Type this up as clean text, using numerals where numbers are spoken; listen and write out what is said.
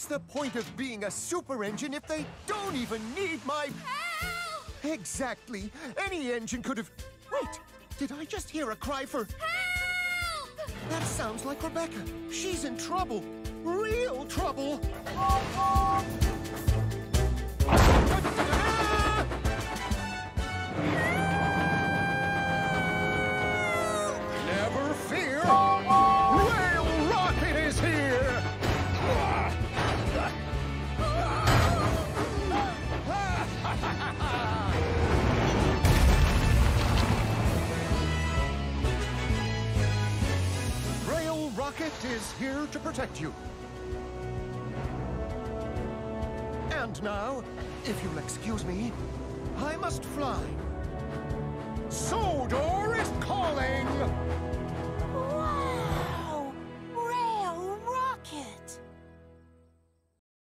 the point of being a super engine if they don't even need my... Help! Exactly. Any engine could have... Wait, did I just hear a cry for... Help! That sounds like Rebecca. She's in trouble. Real trouble. Never fear. Rail Rocket is here. Rail Rocket is here to protect you. And now, if you'll excuse me, I must fly. So door is closed.